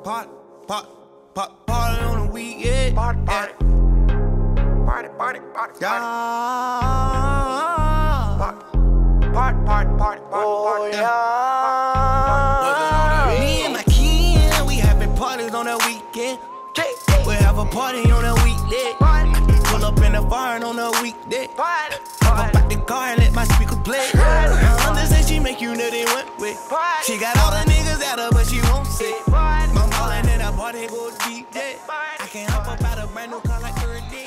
Party on the weekend. Party. Yeah. Party. Oh, yeah. Me and my kin, we having parties on the weekend. We have a party on the weekday. Pull up in the barn on the weekday. Hop up out the car and let my speaker play. I understand she make you nutty one way. She got all the niggas at her, but she won't say. My ballin' in the party go deep, yeah. I can't hop up out a brand new car like every day.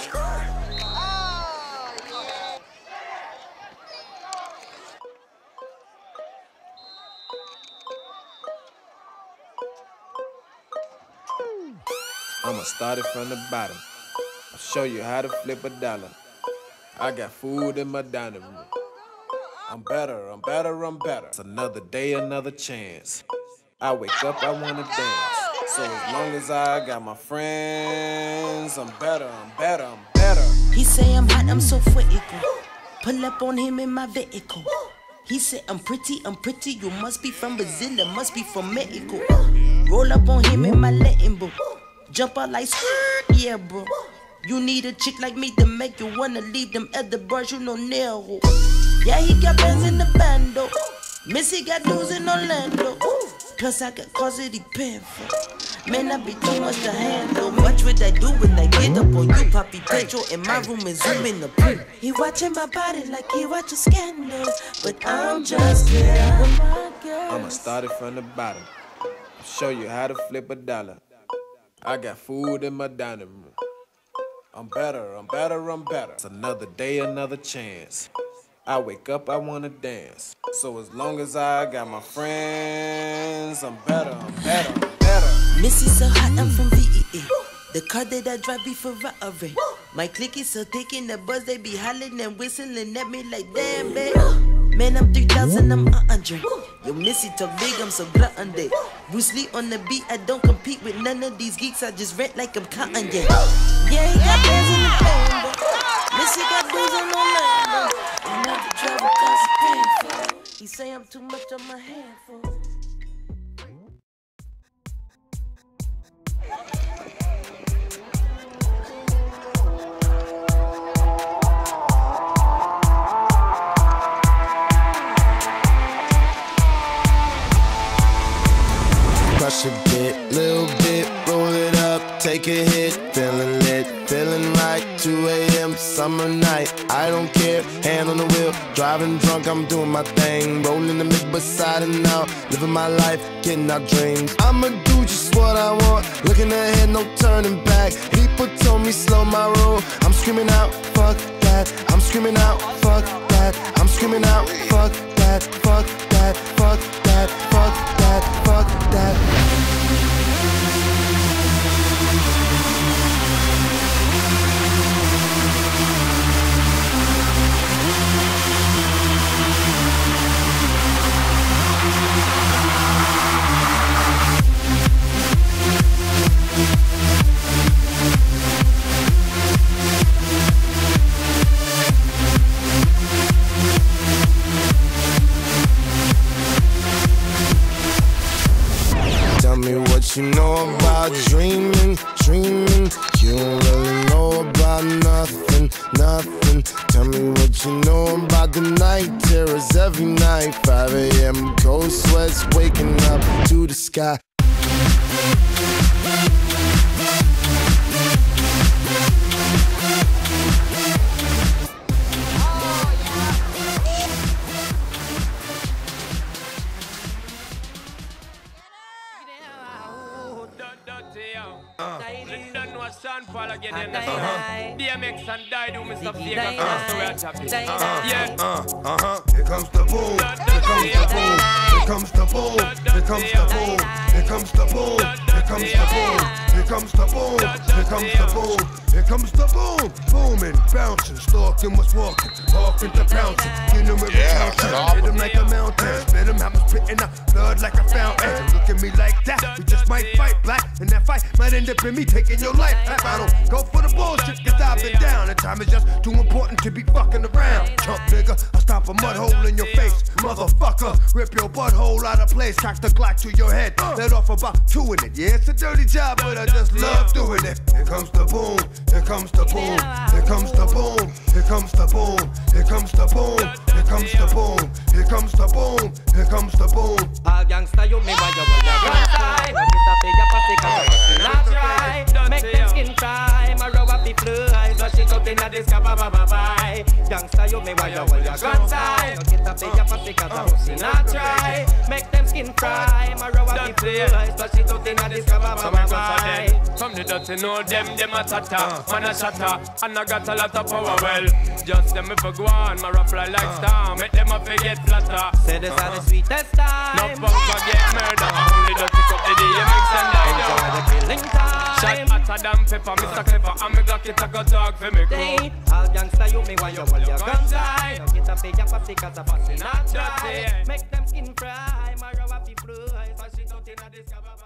I'ma start it from the bottom. I'll show you how to flip a dollar. I got food in my dining room. I'm better. It's another day, another chance. I wake up, I wanna dance. So as long as I got my friends, I'm better. He say I'm hot, I'm so fuego. Pull up on him in my vehicle. He said I'm pretty, you must be from Brazil, or must be from Mexico. Roll up on him in my Lambo. Jump out like skirt, yeah, bro. You need a chick like me to make you wanna leave them other birds, you know, Nero. Yeah, he got bands in the bando. Missy got dudes in Orlando. Plus I got cars that he paying for. Man, I be too much to handle. Watch what I do when I get up on you, Poppy Pedro. In my room and zoom in the pool. He watching my body like he watching Scandal. But I'm just here with my girl. I'ma start it from the bottom. I'll show you how to flip a dollar. I got food in my dining room. I'm better. It's another day, another chance. I wake up, I wanna dance. So as long as I got my friends, I'm better. Missy so hot, I'm from VEA. The car that I drive be Ferrari. My clique is so thick in the buzz, they be hollering and whistling at me like damn, babe. Man, I'm 3,000, I'm Andre. Yo, Missy talk big, I'm so glutton. Bruce Lee on the beat, I don't compete with none of these geeks. I just rent like I'm Kanye. Yeah, he got bands in the band. Missy got dudes in Orlando. And I can travel cause it's painful. He say I'm too much on my handful. Crush a bit, little bit, roll it up, take a hit, feeling lit, feeling right, 2 a.m. summer night, I don't care, hand on the wheel, driving drunk, I'm doing my thing, rolling the mid beside and out, living my life, getting our dreams. I'ma do just what I want, looking ahead, no turning back. People told me slow my roll, I'm screaming out, fuck that, I'm screaming out, fuck that, I'm screaming out, fuck that, fuck that, fuck that, fuck that, fuck that. You know about dreaming, you don't really know about nothing. Tell me what you know about the night terrors every night. 5 a.m. cold sweats waking up to the sky. DMX and Dido, Mr. Vegas, that's the way I tap it. Here comes the boom, here comes the boom, here comes the boom, here comes the boom, here comes the boom, here comes the boom, here Here comes the boom, here comes the boom, here comes the boom. Booming, bouncing, stalking what's walking, walking to pouncing. Get him every counter, hit him like a mountain. Spit him, have him spitting out blood like a fountain. Look at me like that, we just might fight black. And that fight might end up in me taking your life. I don't go for the bullshit, cause I've been down. And time is just too important to be fucking around. Chump nigga, I stop a mud hole in your face. Motherfucker, rip your butthole out of place. Cock the Glock to your head, let off about 2 in it. Yeah, it's a dirty job, but I just love doing it. Here comes the boom, here comes the boom, here comes the boom, here comes the boom, here comes the boom, here comes the boom, here comes the boom, here comes the boom. All gangsta, you me why you want your gun side. Get up in your pussy, cause I'm not try. Make them skin cry, my row up the fly. Flush it out in the disco, bye. Gangsta, you me why you want your gun side. Get up in your pussy, cause I'm not try. Make them skin cry, my row up the fly. Flush it out in the disco, bye. From the dirty know them a tata, man a shatter, and I got a lot of power. Well, just them if I go on, my rap fly like star, make them a forget flatter. Say this are the sweetest time. No punk get murder, only just pick up the DMX and die down. Enjoy the killing time. Shot hotter than pepper, Mr. Clever, and me Glock it a go talk for me crew. All gangsta, you me why you hold your guns high. Get up in your pussy, cause I'm not try. Make them skin cry, my row up the fly. Flush it out in the disco.